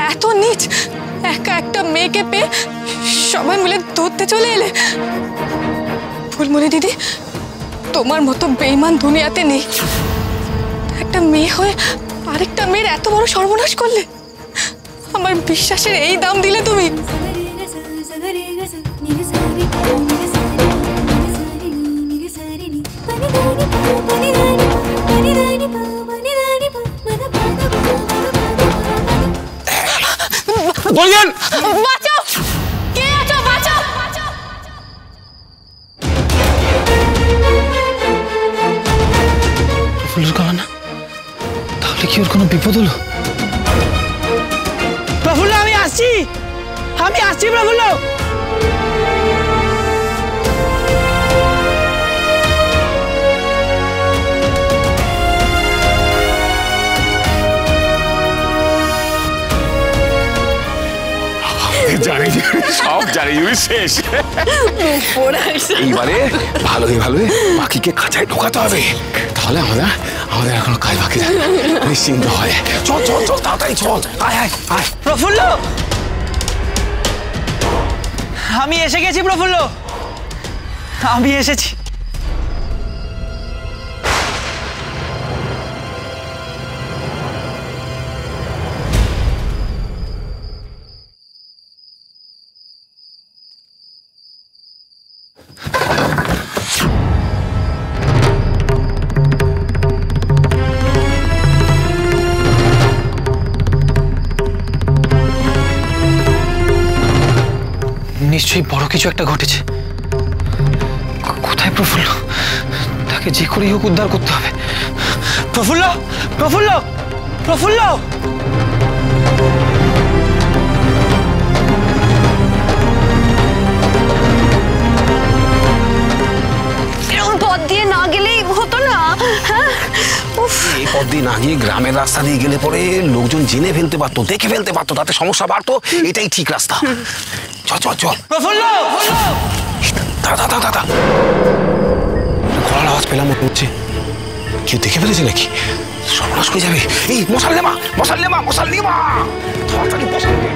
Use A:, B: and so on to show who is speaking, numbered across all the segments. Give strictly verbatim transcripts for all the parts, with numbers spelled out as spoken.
A: এত নীচ, একা একটা মেয়েকে পেয়ে সবাই মিলে ধরতে চলে এলে। ফুলমণি দিদি, তোমার মতো বেঈমান দুনিয়াতে নেই। একটা মেয়ে হয়ে আরেকটা মেয়ের এত বড় সর্বনাশ করলে। আমার বিশ্বাসের এই দাম দিলে তুমি।
B: বললেন
A: বাঁচাও, কে আছো? বাঁচাও।
B: প্রফুল্লর গলা না, তাহলে কি ওর কোনো বিপদ হলো? প্রফুল্ল, আমি আসছি, আমি আসছি প্রফুল্ল।
C: জানি সব জানি, শেষ। এইবারে ভালোই ভালোই বাকিকে খাঁচায় ঢোকাতে হবে, তাহলে আমরা আমাদের এখনো কাজ বাকি নিশ্চিন্ত হয়। চল চল চল, তাড়াতাড়ি চল। আয় আয় আয়।
B: প্রফুল্ল, আমি এসে গেছি প্রফুল্ল, আমি এসেছি। নিশ্চয়ই বড় কিছু একটা ঘটেছে। কোথায় প্রফুল্ল? তাকে যে করেই হোক উদ্ধার করতে হবে। প্রফুল্ল, প্রফুল্ল, প্রফুল্ল!
A: এরকম পথ দিয়ে না গেলেই হতো না? হ্যাঁ,
C: এই পথ দিয়ে না গিয়ে গ্রামের রাস্তা দিয়ে গেলে পরে লোকজন জেনে ফেলতে পারতো, দেখে ফেলতে পারতো, তাতে সমস্যা বাড়তো। এটাই ঠিক রাস্তা। চল চল চল।
B: প্রফুল্ল,
C: দাদা দাদা দাদা, গলার আওয়াজ পেলাম মনে হচ্ছে। কেউ দেখে ফেলেছে নাকি? সর্বনাশ হয়ে যাবে। এই মশাল নেমা, মশাল নেমা, মশাল নেমা, তাড়াতাড়ি মশাল নে।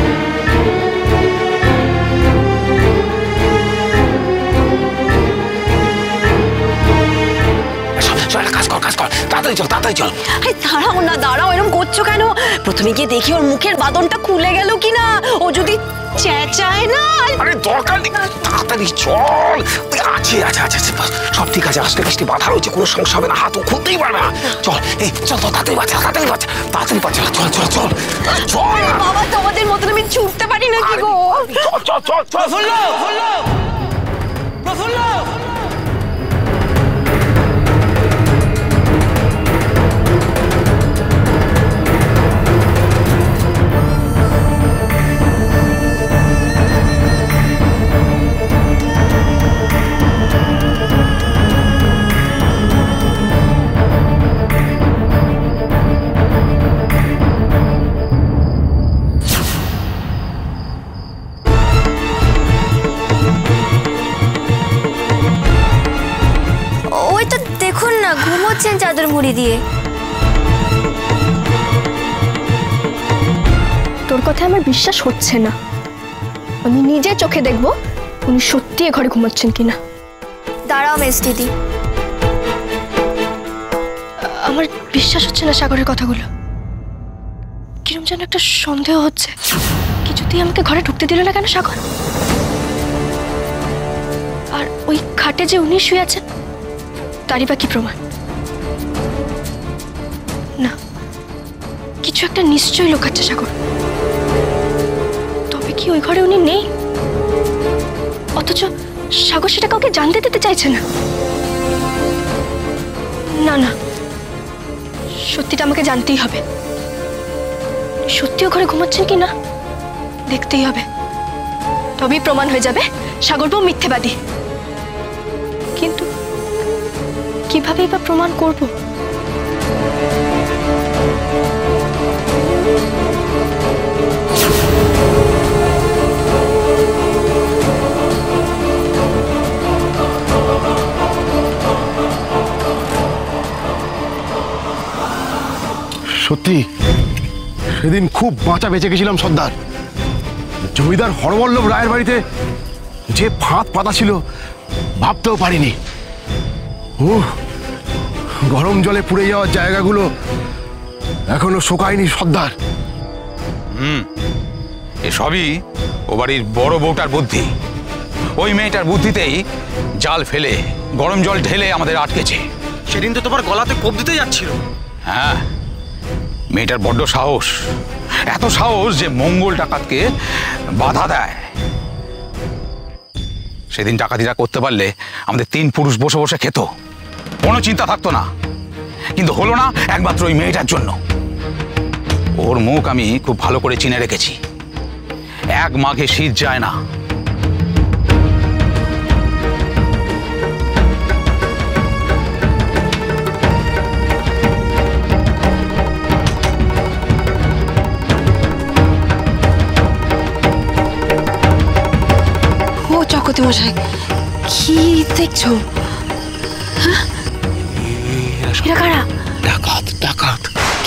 C: কাজ কর, কাজ কর, তাড়াতাড়ি চল, তাড়াতাড়ি চল।
A: আরে দাঁড়াও না, দাঁড়াও, এরকম করছো কেন? প্রথমে গিয়ে দেখি ওর মুখের বাঁধনটা খুলে গেল কিনা। ও যদি চেঁচায় না।
C: আরে দরকার নেই, তাড়াতাড়ি চল। আছে আছে আছে, সব ঠিক আছে। আজকে বৃষ্টি বাধা রয়েছে, কোনো সমস্যা হবে না, হাতও খুলতেই পারবে না। চল, এই চল তো, তাড়াতাড়ি বাচ্চা, তাড়াতাড়ি বাচ্চা, তাড়াতাড়ি বাচ্চা, চল চল চল চল।
A: বাবা, তোমাদের মতন আমি ছুটতে পারি না কি গো?
C: চল চল চল চল।
B: প্রফুল্ল, প্রফুল্ল!
D: ঘুমোচ্ছেন চাদর মুড়ি দিয়ে।
E: তোর কথা আমার বিশ্বাস হচ্ছে না। আমি নিজে চোখে দেখবো উনি সত্যি এ ঘরে ঘুমাচ্ছেন কিনা।
D: দাঁড়াও মেস দিদি,
E: আমার বিশ্বাস হচ্ছে না সাগরের কথাগুলো। কিরম যেন একটা সন্দেহ হচ্ছে। কিছুতেই আমাকে ঘরে ঢুকতে দিল না কেন সাগর? আর ওই খাটে যে উনি শুয়ে আছেন, তারই বা কি প্রমাণ? না, কিছু একটা নিশ্চয়ই লুকাচ্ছে সাগর। তবে কি ওই ঘরে উনি নেই? অথচ সাগর সেটা কাউকে জানতে দিতে চাইছে না। না না, সত্যিটা আমাকে জানতেই হবে। সত্যিও ঘরে ঘুমাচ্ছেন কি না দেখতেই হবে। তবেই প্রমাণ হয়ে যাবে সাগর বউ মিথ্যেবাদী। কিন্তু কিভাবেই বা প্রমাণ করব?
C: সত্যি
F: সেদিন খুব বাঁচা বেঁচে গেছিলাম সর্দার। জমিদার হরবল্লভ রায়ের বাড়িতে যে ফাঁদ পাতা ছিল ভাবতেও পারিনি। ও গরম জলে পুড়ে যাওয়ার জায়গাগুলো এখনো শুকায়নি সর্দার।
C: হুম, এসবই ও বাড়ির বড় বউটার বুদ্ধি। ওই মেয়েটার বুদ্ধিতেই জাল ফেলে গরম জল ঢেলে আমাদের আটকেছে।
B: সেদিন তো তোমার গলাতে কোপ দিতে যাচ্ছিল।
C: হ্যাঁ, মেয়েটার বড্ড সাহস, এত সাহস যে মঙ্গল ডাকাতকে বাধা দেয়। সেদিন ডাকাতিরা করতে পারলে আমাদের তিন পুরুষ বসে বসে খেত, কোনো চিন্তা থাকতো না। কিন্তু হলো না একমাত্র ওই মেয়েটার জন্য। ওর মুখ আমি খুব ভালো করে চিনে রেখেছি। এক মাঘে শীত যায় না।
A: ও চকতি মশাই, কি দেখছো?
E: এরা কারা?
C: ডাকাত ডাকাত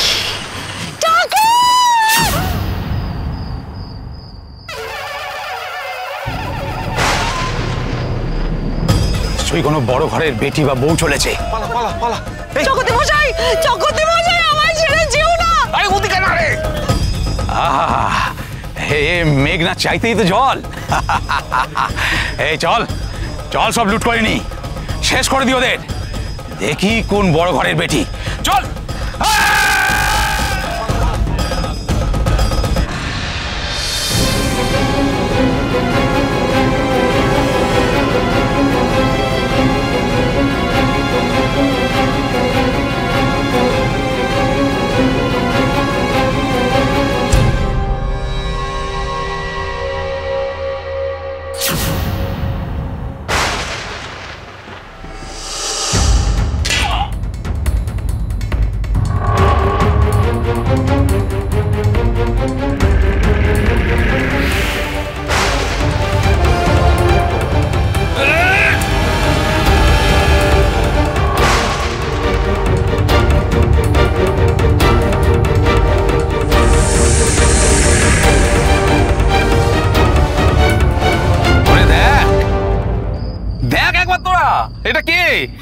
C: নিশ্চয়ই কোনো বড় ঘরের বেটি বা বউ চলেছে।
B: পালা পালা পালা।
A: চকতি মশাই, চকতি মশাই, আমায় ছেড়ে যেও না।
C: আরে ওদিকে না রে। আহা, হে মেঘনা চাইতেই তো জল। এই চল চল, সব লুট করে নি, শেষ করে দিও ওদের। দেখি কোন বড় ঘরের বেটি। চল। এটা কে?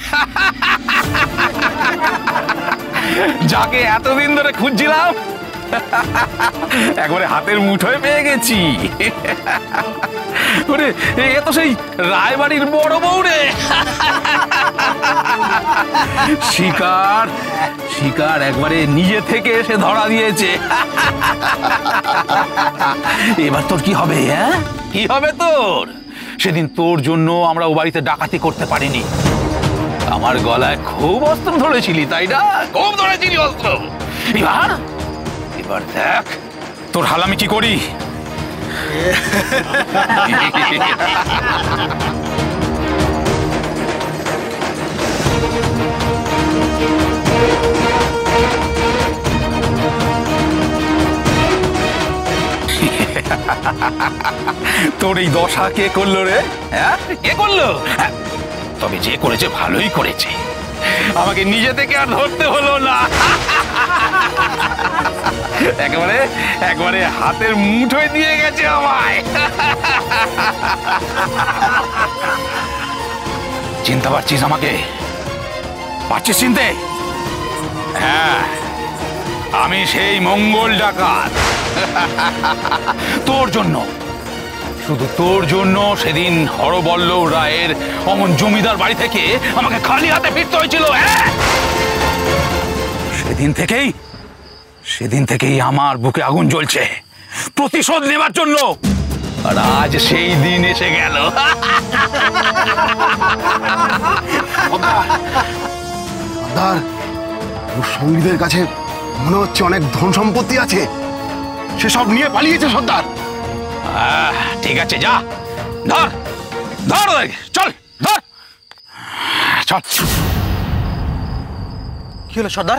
C: যাকে এতদিন ধরে খুঁজছিলাম একবারে হাতের মুঠোয় পেয়ে গেছি। ওরে, এ তো সেই রায়বাড়ির বড় বউ রে। শিকার শিকার একবারে নিজে থেকে এসে ধরা দিয়েছে। এবার তোর কি হবে? হ্যাঁ, কি হবে তোর? সেদিন তোর জন্য আমরা ও বাড়িতে ডাকাতি করতে পারিনি। আমার গলায় খুব অস্ত্র ধরেছিলি, তাই না? খুব ধরেছিলি অস্ত্র। এবার এবার দেখ তোর হাল আমি কি করি। তোর এই দশা কে করলো রে? হ্যাঁ, কে করলো? তবে যে করেছে ভালোই করেছে, আমাকে নিজে থেকে আর ধরতে হলো না। একেবারে একবারে হাতের মুঠোয় দিয়ে গেছে আমায়। চিনতে পারছিস আমাকে? পারছিস চিনতে? হ্যাঁ, আমি সেই মঙ্গল ডাকাত। তোর জন্য, শুধু তোর জন্য সেদিন হরবল্লভ রায়ের অমন জমিদার বাড়ি থেকে আমাকে খালি হাতে ফিরতে হয়েছিল। সেদিন থেকেই সেদিন থেকেই আমার বুকে আগুন জ্বলছে প্রতিশোধ নেবার জন্য। আর আজ সেই দিন এসে গেল।
F: সর্দার, ওর সঙ্গীদের কাছে মনে হচ্ছে অনেক ধন সম্পত্তি আছে, সেসব নিয়ে পালিয়েছে সর্দার।
C: ঠিক আছে, যা ধর ধর, চল ধর, চল।
B: কি হলো সর্দার?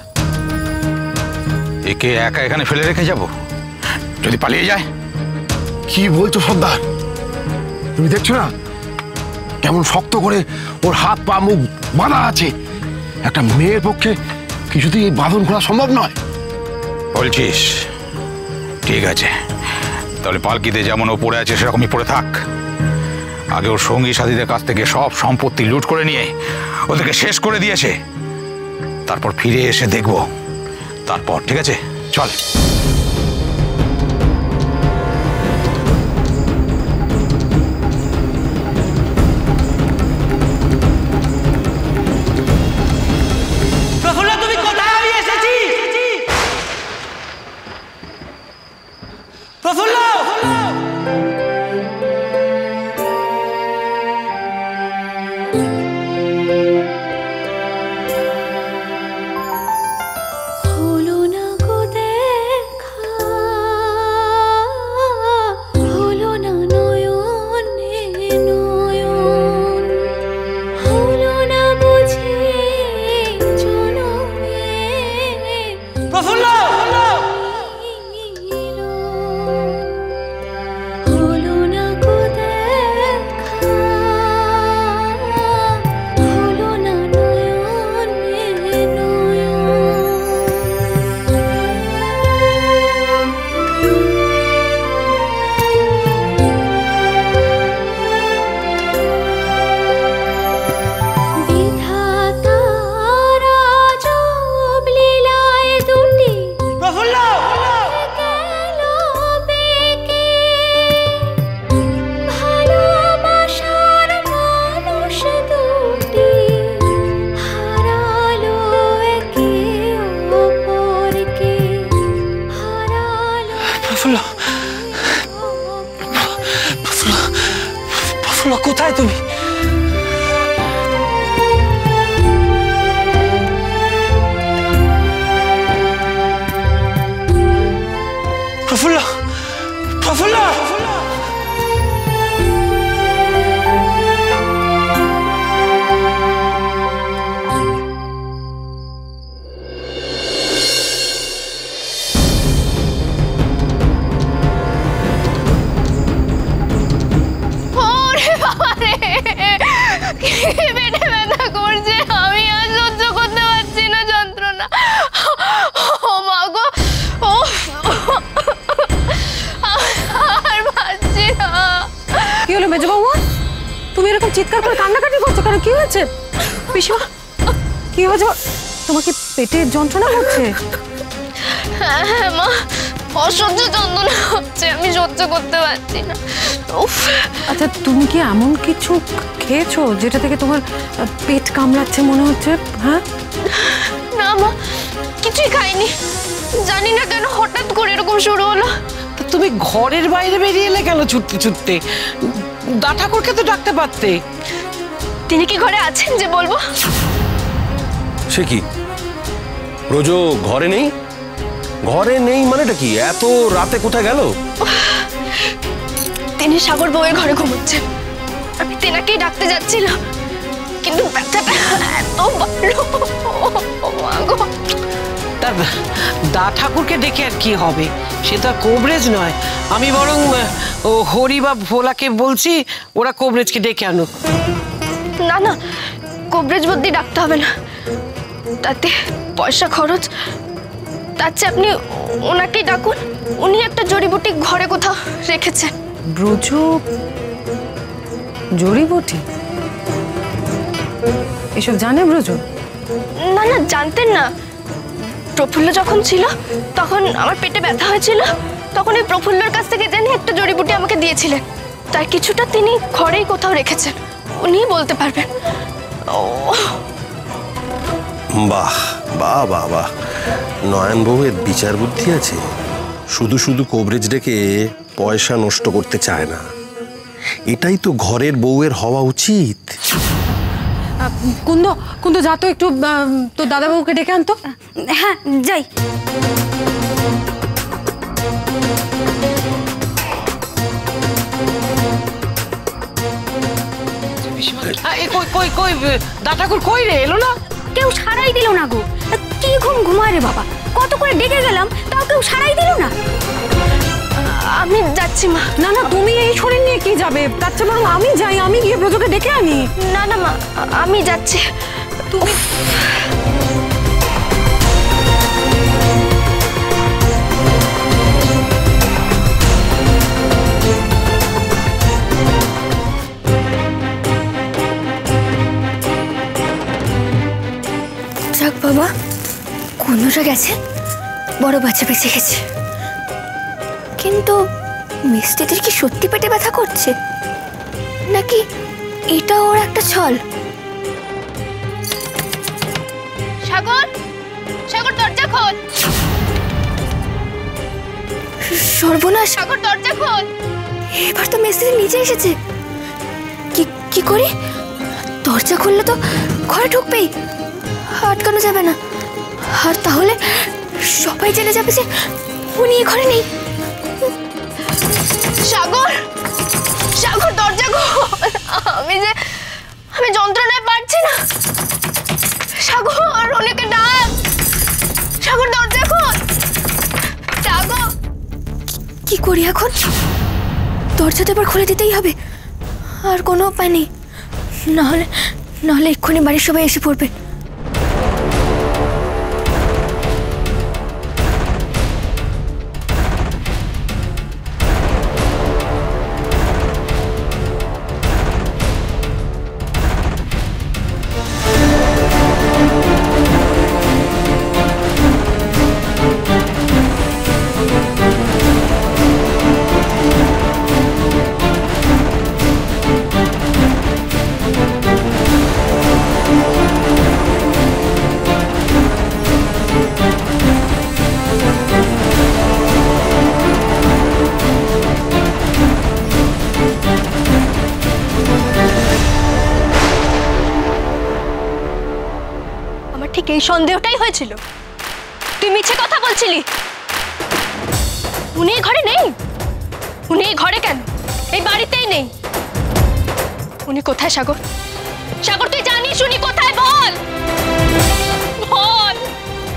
C: একে একা এখানে ফেলে রেখে যাব? যদি পালিয়ে যায়?
F: কি বলছো সর্দার? তুমি দেখছো না কেমন শক্ত করে ওর হাত পা মুখ বাঁধা আছে? একটা মেয়ের পক্ষে কিছুতেই এই বাঁধন করা সম্ভব নয়।
C: বলছিস
G: ঠিক আছে, তাহলে পালকিতে যেমন ও পড়ে আছে সেরকমই পড়ে থাক। আগে ওর সঙ্গী সাথীদের কাছ থেকে সব সম্পত্তি লুট করে নিয়ে ওদেরকে শেষ করে দিয়েছে, তারপর ফিরে এসে দেখব তারপর। ঠিক আছে, চল।
B: কোথায় তুমি? প্রফুল্ল, প্রফুল্ল,
A: তুমি এরকম চিৎকার করে কান্নাকাটি করছো কেন? কি হয়েছে পিসিমা? কি হয়েছে? তোমাকে পেটে যন্ত্রণা হচ্ছে?
E: হ্যাঁ মা, অসহ্য যন্ত্রণা হচ্ছে, আমি সহ্য করতে পারছি না।
A: আচ্ছা, তুমি কি এমন কিছু খেয়েছো যেটা থেকে তোমার পেট কামড়াচ্ছে মনে হচ্ছে? হ্যাঁ
E: না মা, কিছুই খাইনি, জানি না কেন হঠাৎ করে এরকম শুরু হলো।
H: তুমি ঘরের বাইরে বেরিয়ে এলে কেন ছুটতে ছুটতে? দা ঠাকুরকে তো ডাকতে পারতে।
E: তিনি কি ঘরে আছেন যে বলবো?
F: সে কি রোজো ঘরে নেই? ঘরে নেই মানেটা কি? এত রাতে কোথায় গেল?
E: তিনি সাগর বউয়ের ঘরে ঘুমোচ্ছেন, আমি তেনাকেই ডাকতে যাচ্ছিলাম, কিন্তু ব্যথাটা এত বাড়লো।
H: তার দা ঠাকুরকে ডেকে আর কি হবে? সে তো আর কোবরেজ নয়। আমি বরং ও হরি বা ভোলাকে বলছি ওরা কোবরেজকে ডেকে আনুক।
E: না না, কোবরেজ বুদ্ধি ডাকতে হবে না, তাতে পয়সা খরচ। তার চেয়ে আপনি ওনাকেই ডাকুন, উনি একটা জড়িবুটি ঘরে কোথাও রেখেছেন।
A: ব্রজ জড়িবুটি এসব জানে ব্রজ?
E: না না, জানতেন না। প্রফুল্ল যখন ছিল তখন আমার পেটে ব্যথা হয়েছিল, তখন এই প্রফুল্লর কাছ থেকে জেনে একটা জড়িবুটি আমাকে দিয়েছিলেন। তার কিছুটা তিনি ঘরেই কোথাও রেখেছেন, উনিই বলতে পারবেন।
F: বাহ বাহ বাহ বাহ, নয়ন বউয়ের বিচার বুদ্ধি আছে। শুধু শুধু কোবরেজ ডেকে পয়সা নষ্ট করতে চায় না, এটাই তো ঘরের বউয়ের হওয়া উচিত।
A: কুন্দ, কুন্দ যা তো একটু তো দাদাবাবুকে ডেকে আনতো।
D: হ্যাঁ যাই।
H: কই কই কই দা ঠাকুর কই রে? এলো না?
D: কেউ সারাই দিল না গো। কি ঘুম ঘুমায় রে বাবা, কত করে ডেকে গেলাম তাও কেউ সারাই দিল না।
E: আমি যাচ্ছি মা।
A: না না, তুমি এই শরীর নিয়ে কি যাবে? তার চেয়ে বরং আমি যাই, আমি গিয়ে ব্রজকে ডেকে আনি।
E: না না মা, আমি যাচ্ছি। তুমি
D: মানুষরা গেছে, বড় বাচ্চা বেঁচে গেছে, কিন্তু মিস্ত্রিদের কি সত্যি পেটে ব্যথা করছে নাকি এটা ওর একটা ছল?
E: সাগর, সাগর দরজা খোল।
D: সর্বনাশ,
E: সাগর দরজা খোল।
D: এবার তো মিস্ত্রি নিচে এসেছে। কি কি করি? দরজা খুললে তো ঘরে ঢুকবেই, আটকানো যাবে না। আর তাহলে সবাই জেনে যাবে যে উনি ঘরে নেই।
E: সাগর, সাগর দরজা খোল। আমি যে আমি যন্ত্রণায় পারছি না। সাগর, অনেকে ডাক। সাগর দরজা খোল। সাগর,
D: কি করি এখন? দরজা তো এবার খুলে দিতেই হবে, আর কোনো উপায় নেই। নাহলে নাহলে এক্ষুনি বাড়ির সবাই এসে পড়বে।
E: ঠিক এই সন্দেহটাই হয়েছিল। তুই মিছে কথা বলছিলি। উনি ঘরে নেই। উনি এই ঘরে কেন? এই বাড়িতেই নেই। উনি কোথায় সাগর? সাগর তুই জানিস উনি কোথায়? বল বল।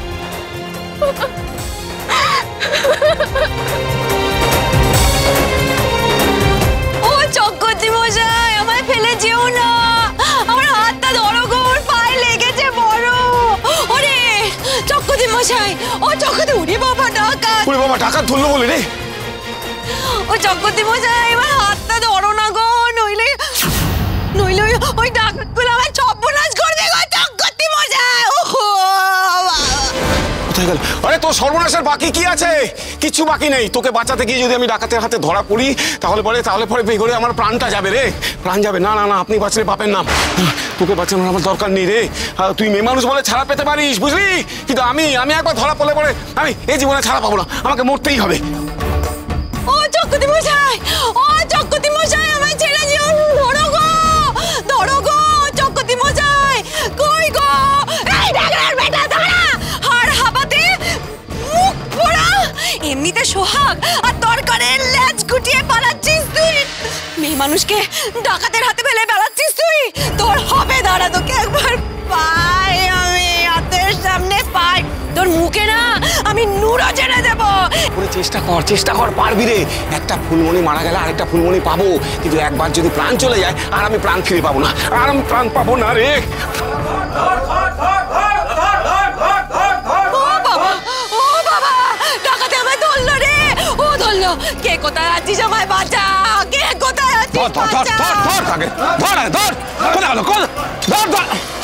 A: ও চক্রবর্তী মশাই, আমায় ফেলে যেও না। আমার হাতটা ধরো গো, পায়ে লেগেছে বড়। ওরে চক্রবর্তী মশাই, ও চক্রবর্তী, উনি বাবা ডাকাত।
C: ওরে বাবা, ডাকাত ধরলো বলে রে?
A: ও চক্রবর্তী মশাই, আমার হাতটা ধরো না গো, নইলে নইলে ওই ডাকাতগুলো আমার সর্বনাশ করবে গো চক্রবর্তী মশাই। ও
C: কোথায় গেল? আরে তোর সর্বনাশের বাকি কি আছে? কিছু বাকি নেই। তোকে বাঁচাতে গিয়ে যদি আমি ডাকাতের হাতে ধরা পড়ি তাহলে পরে তাহলে পরে বেঘরে আমার প্রাণটা যাবে রে, প্রাণ যাবে। না না না, আপনি বাঁচলে পাপের নাম। তোকে বাঁচানোর আমার দরকার নেই রে। তুই মেয়ে মানুষ বলে ছাড়া পেতে পারিস, বুঝলি? কিন্তু আমি আমি একবার ধরা পড়লে পরে আমি এই জীবনে ছাড়া পাবো না, আমাকে মরতেই হবে।
A: ও চক্রবর্তী মশাই, ও চক্রবর্তী মশাই, আমায় ছেড়ে যেও। ধরো গো, ধরো গো চক্রবর্তী মশাই। কই গো? এই ডাকাতের বেটা, দাঁড়া। হাড় হাবাতে মুখ পোড়া, এমনিতে সোহাগ আর তরকারের লেজ গুটিয়ে পালাচ্ছিস তুই। মেয়ে মানুষকে ডাকাতের হাতে ফেলে বেড়াচ্ছিস তুই। তোর হবে, দাঁড়া, তোকে একবার পাই আমি, হাতের সামনে পাই। তোর মুখে না আমি নুরো জেনে দেবো।
C: চেষ্টা কর, চেষ্টা কর, পারবি রে। একটা ফুলমণি মারা গেলে আরেকটা ফুলমণি পাবো, কিন্তু একবার যদি প্রাণ চলে যায় আর আমি প্রাণ ফিরে পাবো না, আর আমি প্রাণ পাবো না রে।
A: ও বাবা, ও বাবা, ডাকাতে আমায় ধরলো রে। ও ধরলো। কে কোথায় আছিস? আমায় বাঁচা। কে কোথায় আছিস?
G: ধর ধর ধর ধর ধর তাকে ধর আগে ধর। কোথায় গেল? কোন ধর ধর।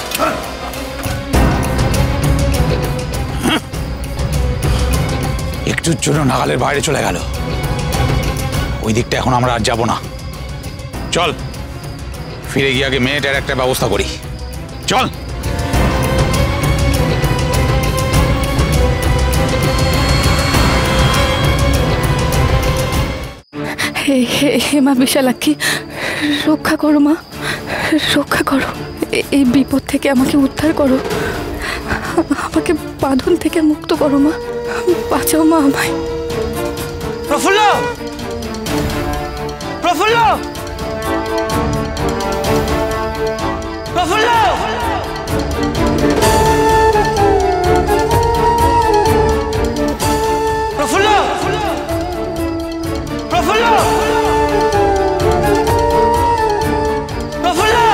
G: একটুর জন্য নাগালের বাইরে চলে গেল। ওই দিকটা এখন আমরা আর যাব না। চল ফিরে গিয়ে আগে মেয়েটার একটা ব্যবস্থা করি। চল।
A: হে হে হে মা বিশালাক্ষী, রক্ষা করো মা, রক্ষা করো। এই বিপদ থেকে আমাকে উদ্ধার করো, আমাকে বাঁধন থেকে মুক্ত করো মা। বাঁচাও মা আমায়।
B: প্রফুল্ল, প্রফুল্ল, প্রফুল্ল, প্রফুল্ল, প্রফুল্ল, প্রফুল্ল,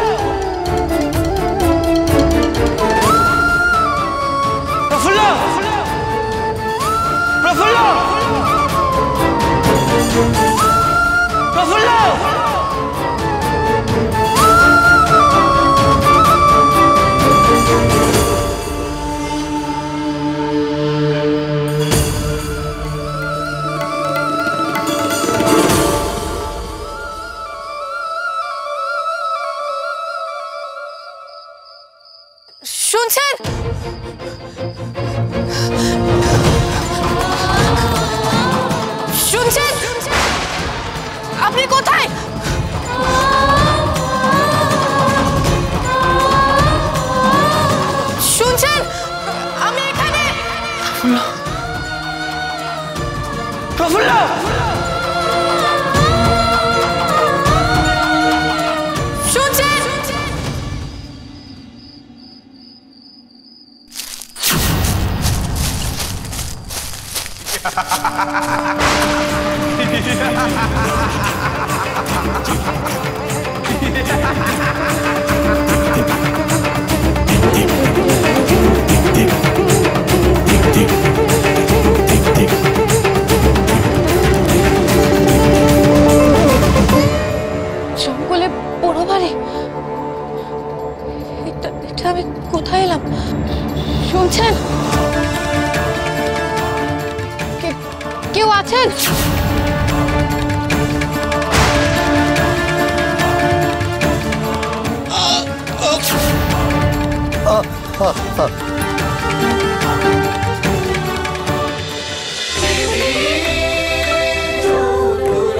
B: প্রফুল্ল, প্রফুল্ল, প্রফুল্ল।
A: শুনছেন? আপনি কোথায়? শুনছেন? আমি এখানে।
H: প্রফুল্ল,
A: শুনছেন? জঙ্গলে বড় বাড়ি, এটা এটা আমি কোথায় এলাম? শুনছেন? কে- কেউ আছেন?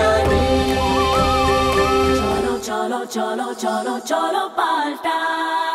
I: cholo, cholo, cholo, cholo, palta.